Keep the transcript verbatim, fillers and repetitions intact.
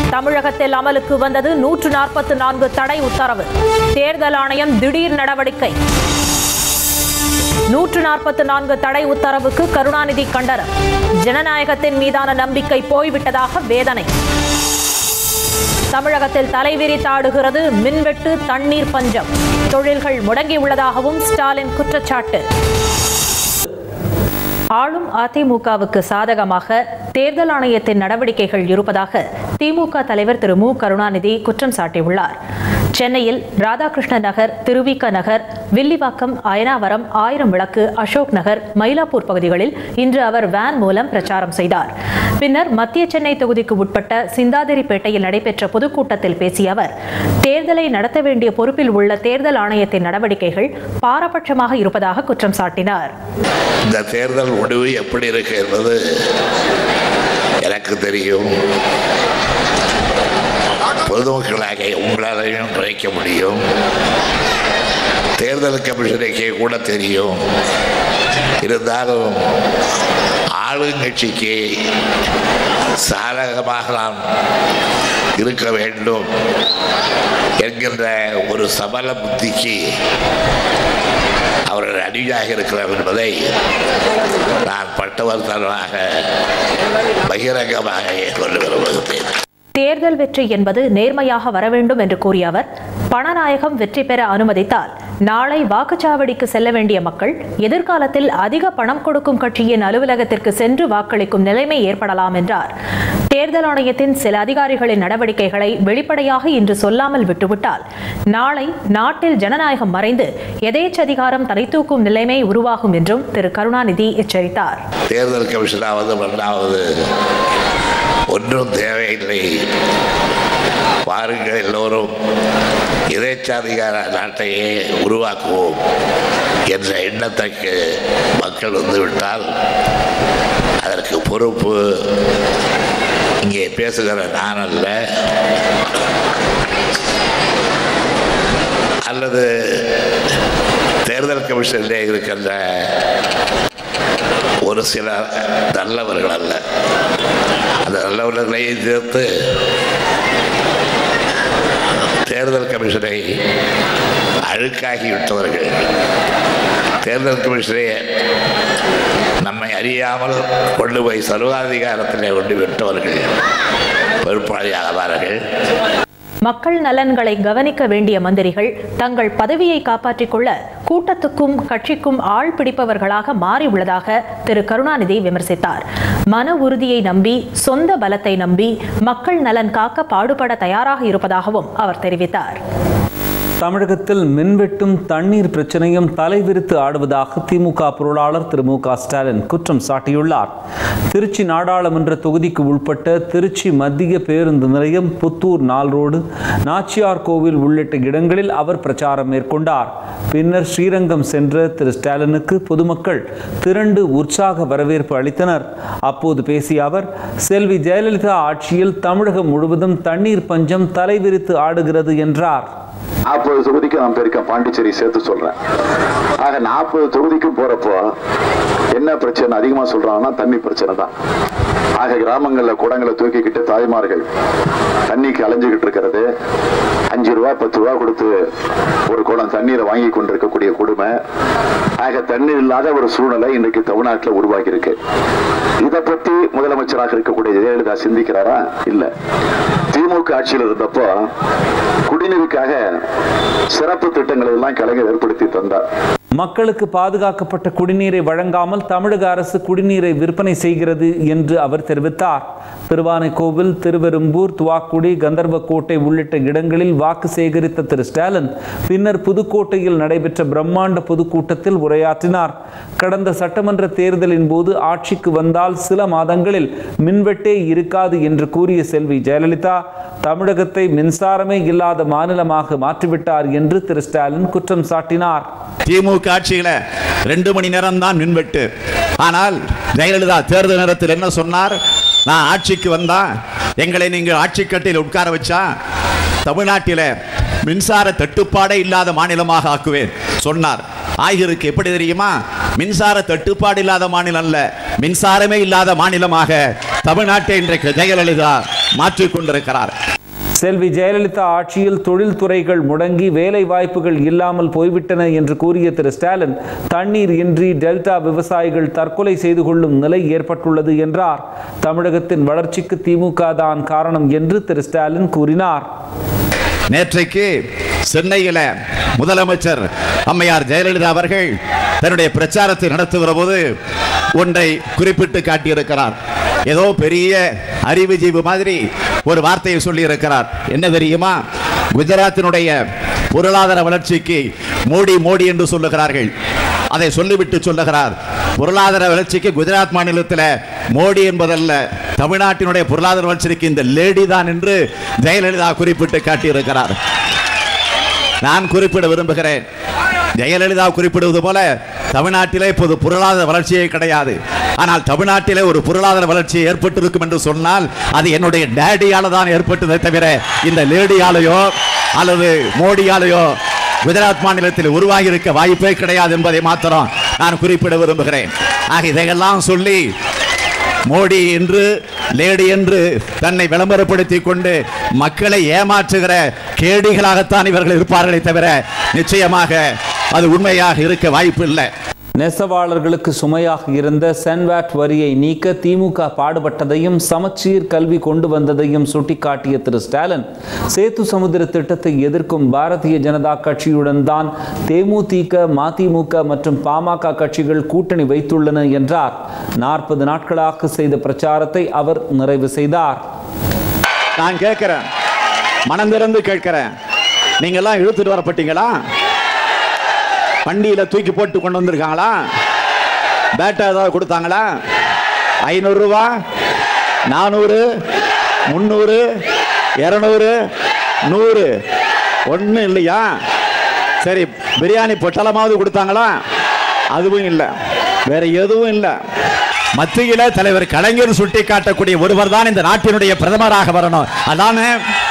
தமிழகத்தில் அமலுக்கு வந்தது நூற்று நாற்பத்தி நான்கு தடை உத்தரவு. தேர்தல் ஆணையம் திடீர் நடவடிக்கை. நூற்று நாற்பத்தி நான்கு தடை உத்தரவுக்கு கருணாநிதி கண்டனம். ஜனநாயகத்தின் மீதான நம்பிக்கை போய்விட்டதாக வேதனை. தமிழகத்தில் தலைவிரித்தாடுகிறது மின்வெட்டு, தண்ணீர் பஞ்சம். தொழில்கள் முடங்கியுள்ளதாகவும் ஸ்டாலின் குற்றச்சாட்டு. ஆளும் அதிமுகவுக்கு சாதகமாக தேர்தல் ஆணையத்தின் நடவடிக்கைகள் இருப்பதாக திமுக தலைவர் திரு மு கருணாநிதி குற்றம் சாட்டியுள்ளார். சென்னையில் ராதாகிருஷ்ண நகர், திருவிக நகர், வில்லிவாக்கம், அயனாவரம், ஆயிரம் விளக்கு, அசோக் நகர், மயிலாப்பூர் பகுதிகளில் இன்று அவர் வேன் மூலம் பிரச்சாரம் செய்தார். பின்னர் மத்திய சென்னை தொகுதிக்கு உட்பட்ட சிந்தாதிரிப்பேட்டையில் நடைபெற்ற பொதுக்கூட்டத்தில் பேசிய அவர், தேர்தலை நடத்த வேண்டிய பொறுப்பில் உள்ள தேர்தல் ஆணையத்தின் நடவடிக்கைகள் பாரபட்சமாக இருப்பதாக குற்றம் சாட்டினார். இந்த தேர்தல் முடிவு எப்படி இருக்கு என்பது எனக்கு தெரியும். பொதுமக்களாக உங்களாலையும் குறைக்க முடியும். தேர்தல் கமிஷனுக்கே கூட தெரியும். இருந்தாலும் ஆளுங்கட்சிக்கு சாதகமாக நாம் இருக்க வேண்டும் என்கின்ற ஒரு சபல புத்திக்கு அவர்கள் அடியாக இருக்கிறார் என்பதை நான் பட்டவர்த்தனமாக பகிரங்கமாக கொண்டு விரும்புகிறேன். தேர்தல் வெற்றி என்பது நேர்மையாக வர வேண்டும் என்று கூறிய அவர், பணநாயகம் வெற்றி பெற அனுமதித்தால் நாளை வாக்குச்சாவடிக்கு செல்ல வேண்டிய மக்கள் எதிர்காலத்தில் அதிக பணம் கொடுக்கும் கட்சியின் அலுவலகத்திற்கு சென்று வாக்களிக்கும் நிலைமை ஏற்படலாம் என்றார். தேர்தல் ஆணையத்தின் சில அதிகாரிகளின் நடவடிக்கைகளை வெளிப்படையாக இன்று சொல்லாமல் விட்டுவிட்டால் நாளை நாட்டில் ஜனநாயகம் மறைந்து எதேச்சதிகாரம் தலை தூக்கும் நிலைமை உருவாகும் என்றும் திரு கருணாநிதி எச்சரித்தார். தேர்தல் கமிஷனாவது மன்னாவது ஒன்றும் தேவையில்லை, பாருங்கள் எல்லோரும் எதேச்சாதிகார நாட்டையே உருவாக்குவோம் என்ற எண்ணத்துக்கு மக்கள் வந்துவிட்டால் அதற்கு பொறுப்பு இங்கே பேசுகிற நான் அல்ல, அல்லது தேர்தல் கமிஷனிலே இருக்கின்ற ஒரு சில நல்லவர்கள் அல்ல. அந்த நல்லவர்களை சேர்த்து தேர்தல் கமிஷனை அழுக்காகிவிட்டவர்கள், தேர்தல் கமிஷனை நம்மை அறியாமல் கொண்டு போய் சர்வாதிகாரத்திலே கொண்டு விட்டவர்கள் பொறுப்பாளியாகிறார்கள். மக்கள் நலன்களை கவனிக்க வேண்டிய மந்திரிகள் தங்கள் பதவியை காப்பாற்றிக் கொள்ள கூட்டத்துக்கும் கட்சிக்கும் ஆள் பிடிப்பவர்களாக மாறியுள்ளதாக திரு கருணாநிதி விமர்சித்தார். மன உறுதியை நம்பி, சொந்த பலத்தை நம்பி மக்கள் நலன் காக்க பாடுபட தயாராக இருப்பதாகவும் அவர் தெரிவித்தார். தமிழகத்தில் மின்வெட்டும் தண்ணீர் பிரச்சனையும் தலைவிரித்து ஆடுவதாக திமுக பொருளாளர் திரு மு க ஸ்டாலின் குற்றம் சாட்டியுள்ளார். திருச்சி நாடாளுமன்ற தொகுதிக்கு உட்பட்ட திருச்சி மத்திய பேருந்து நிலையம், புத்தூர் நாள் ரோடு, நாச்சியார் கோவில் உள்ளிட்ட இடங்களில் அவர் பிரச்சாரம் மேற்கொண்டார். பின்னர் ஸ்ரீரங்கம் சென்ற திரு ஸ்டாலினுக்கு பொதுமக்கள் திரண்டு உற்சாக வரவேற்பு அளித்தனர். அப்போது பேசிய அவர், செல்வி ஜெயலலிதா ஆட்சியில் தமிழகம் முழுவதும் தண்ணீர் பஞ்சம் தலைவிரித்து ஆடுகிறது என்றார். நாற்பது தொகுதிக்கு நான் போயிருக்கேன், பாண்டிச்சேரி சேர்த்து சொல்றேன். ஆக நாற்பது தொகுதிக்கும் போறப்போ என்ன பிரச்சனை அதிகமா சொல்றாங்கன்னா தண்ணி பிரச்சனை தான். ஆக கிராமங்கள்ல குடங்களை தூக்கிக்கிட்டு தாய்மார்கள் தண்ணிக்கு அலைஞ்சுக்கிட்டு இருக்கிறது, அஞ்சு ரூபா பத்து ரூபா கொடுத்து ஒரு குடம் தண்ணீரை வாங்கி கொண்டிருக்கக்கூடிய கொடுமை. ஆக தண்ணீர் இல்லாத ஒரு சூழ்நிலை இன்றைக்கு தமிழ்நாட்டில் உருவாகி இருக்கு. இதை பத்தி முதலமைச்சராக இருக்கக்கூடிய ஜெயலலிதா சிந்திக்கிறாரா? இல்ல. திமுக ஆட்சியில் இருந்தப்போ குடிநீருக்காக சிறப்பு திட்டங்களை எல்லாம் கலைஞர் ஏற்படுத்தி தந்தார். மக்களுக்கு பாதுகாக்கப்பட்ட குடிநீரை வழங்காமல் தமிழக அரசு குடிநீரை விற்பனை செய்கிறது என்று அவர் தெரிவித்தார். திருவானைக்கோவில், திருவெரும்பூர், துவாக்குடி, கந்தர்வக்கோட்டை உள்ளிட்ட இடங்களில் வாக்கு சேகரித்த திரு ஸ்டாலின் பின்னர் புதுக்கோட்டையில் நடைபெற்ற பிரம்மாண்ட பொதுக்கூட்டத்தில் உரையாற்றினார். கடந்த சட்டமன்ற தேர்தலின் போது ஆட்சிக்கு வந்தால் சில மாதங்களில் மின்வெட்டே இருக்காது என்று கூறிய செல்வி ஜெயலலிதா தமிழகத்தை மின்சாரமே இல்லாத மாநிலமாக மாற்றிவிட்டார் என்று திரு ஸ்டாலின் குற்றம் சாட்டினார். திமுக ஆட்சியில ரெண்டு மணி நேரம் தான் மின்வெட்டு. ஆனால் ஜெயலலிதா தேர்தல் நேரத்தில் என்ன சொன்னார்? நான் ஆட்சிக்கு வந்தா எங்களை நீங்கள் ஆட்சி கட்டில் உட்கார வச்சா தமிழ்நாட்டில மின்சார தட்டுப்பாடே இல்லாத மாநிலமாக ஆக்குவேன் சொன்னார். ஆகியிருக்கு எப்படி தெரியுமா? மின்சார தட்டுப்பாடு இல்லாத மாநிலம் அல்ல, மின்சாரமே இல்லாத மாநிலமாக தமிழ்நாட்டை இன்றைக்கு ஜெயலலிதா மாற்றிக் கொண்டிருக்கிறார். செல்வி ஜெயலலிதா ஆட்சியில் தொழில்துறைகள் முடங்கி வேலை வாய்ப்புகள் இல்லாமல் போய்விட்டன என்று கூறிய திரு ஸ்டாலின், தண்ணீர் இன்றி டெல்டா விவசாயிகள் தற்கொலை செய்து கொள்ளும் நிலை ஏற்பட்டுள்ளது என்றார். தமிழகத்தின் வளர்ச்சிக்கு திமுக தான் காரணம் என்று திரு ஸ்டாலின் கூறினார். நேற்றைக்கு சென்னையில் முதலமைச்சர் அம்மையார் ஜெயலலிதா அவர்கள் தன்னுடைய பிரச்சாரத்தை நடத்துகிற போது ஒன்றை குறிப்பிட்டு காட்டியிருக்கிறார். ஏதோ பெரிய அறிவுஜீவி மாதிரி ஒரு வார்த்தையை சொல்லி இருக்கிறார். என்ன தெரியுமா? குஜராத்தினுடைய பொருளாதார வளர்ச்சிக்கு மோடி மோடி என்று சொல்லுகிறார்கள். அதை சொல்லிவிட்டு சொல்லுகிறார், பொருளாதார வளர்ச்சிக்கு குஜராத் மாநிலத்தில் மோடி என்பதல்ல, தமிழ்நாட்டினுடைய பொருளாதார வளர்ச்சிக்கு இந்த லேடி தான் என்று ஜெயலலிதா குறிப்பிட்டு காட்டியிருக்கிறார். நான் குறிப்பிட விரும்புகிறேன், ஜெயலலிதா குறிப்பிடுவது போல தமிழ்நாட்டிலே இப்போது பொருளாதார வளர்ச்சியே கிடையாது. ஆனால் தமிழ்நாட்டிலே ஒரு பொருளாதார வளர்ச்சி ஏற்பட்டிருக்கும் என்று சொன்னால் அது என்னுடைய டேடியால தான் ஏற்பட்டதை தவிர இந்த லேடியாலேயோ அல்லது மோடியாலேயோ குஜராத் மாநிலத்தில் உருவாகி இருக்க வாய்ப்பே கிடையாது என்பதை மாத்திரம் நான் குறிப்பிட விரும்புகிறேன். ஆக இதையெல்லாம் சொல்லி மோடி என்று லேடி என்று தன்னை விளம்பரப்படுத்திக் கொண்டு மக்களை ஏமாற்றுகிற கேடிகளாகத்தான் இவர்கள் இருப்பார்களே தவிர நிச்சயமாக அது உண்மையாக இருக்க வாய்ப்பு இல்லை. நெசவாளர்களுக்கு சுமையாக இருந்த சென்வாட் வரியை நீக்க திமுக பாடுபட்டதையும் சமச்சீர் கல்வி கொண்டு வந்ததையும் சுட்டிக்காட்டிய திரு ஸ்டாலின், சேத்து சமுத்திர திட்டத்தை எதிர்க்கும் பாரதிய ஜனதா கட்சியுடன் தான் தேமுதிக, மதிமுக மற்றும் பாமக கட்சிகள் கூட்டணி வைத்துள்ளன என்றார். நாற்பது நாட்களாக செய்த பிரச்சாரத்தை அவர் நிறைவு செய்தார். நான் கேட்கிறேன், மனம் திறந்து கேட்கிறேன், நீங்க எல்லாம் இழுத்துட்டு வரப்பட்டீங்களா? வண்டியில தூக்கி போட்டு கொண்டு வந்திருக்காங்களா? பேட்டா ஏதாவது கொடுத்தாங்களா? ஐநூறு ரூபா, நானூறு, முன்னூறு, இருநூறு, நூறு, ஒன்றும் இல்லையா? சரி, பிரியாணி பொட்டலமாவது கொடுத்தாங்களா? அதுவும் இல்லை, வேற எதுவும் இல்லை. மத்தியில தலைவர் கலைஞர் சுட்டி காட்டக்கூடிய ஒருவர் தான் இந்த நாட்டினுடைய பிரதமராக வரணும். அதானே